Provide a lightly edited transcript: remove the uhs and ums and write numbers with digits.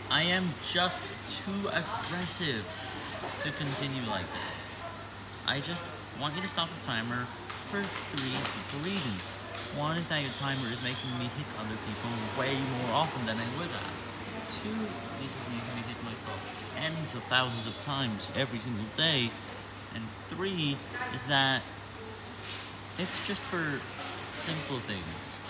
I am just too aggressive to continue like this. I just want you to stop the timer for 3 simple reasons. One is that your timer is making me hit other people way more often than I would have. Two, this is making me hit myself tens of thousands of times every single day. And three is that it's just for simple things.